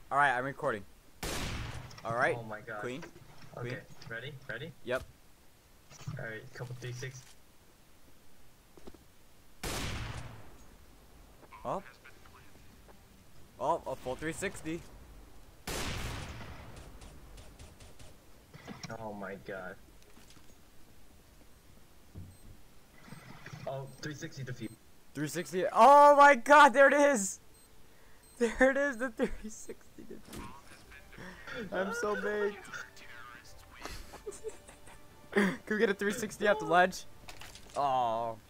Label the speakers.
Speaker 1: Alright, I'm recording. Alright.
Speaker 2: Oh my god.
Speaker 1: Queen.
Speaker 2: Okay,
Speaker 1: Queen.
Speaker 2: ready? Ready?
Speaker 1: Yep.
Speaker 2: Alright, couple 3-6.
Speaker 1: Oh. Oh, a full 360.
Speaker 2: Oh my god. Oh, 360 defuse.
Speaker 1: 360. Oh my god, there it is! There it is, the 360 defuse. I'm so big. Can we get a 360 off the ledge? Oh.